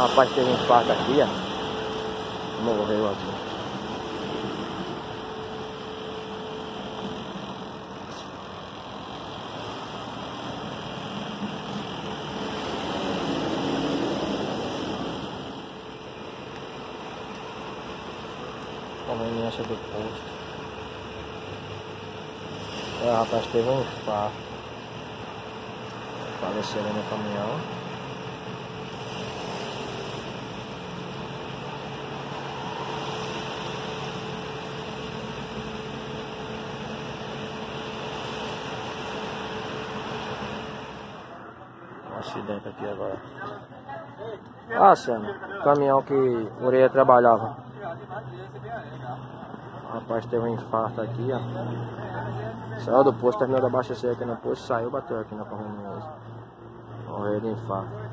Rapaz, teve um infarto aqui, ó. Morreu aqui. Conveniência do posto. O rapaz teve um infarto. Faleceram no caminhão. Um acidente aqui agora. Ah, Senhor, caminhão que o Ureia trabalhava. O rapaz teve um infarto aqui, ó. Saiu do posto, terminou de abastecer aqui no posto, saiu, bateu aqui na Caminhoneiro. Morreu de infarto.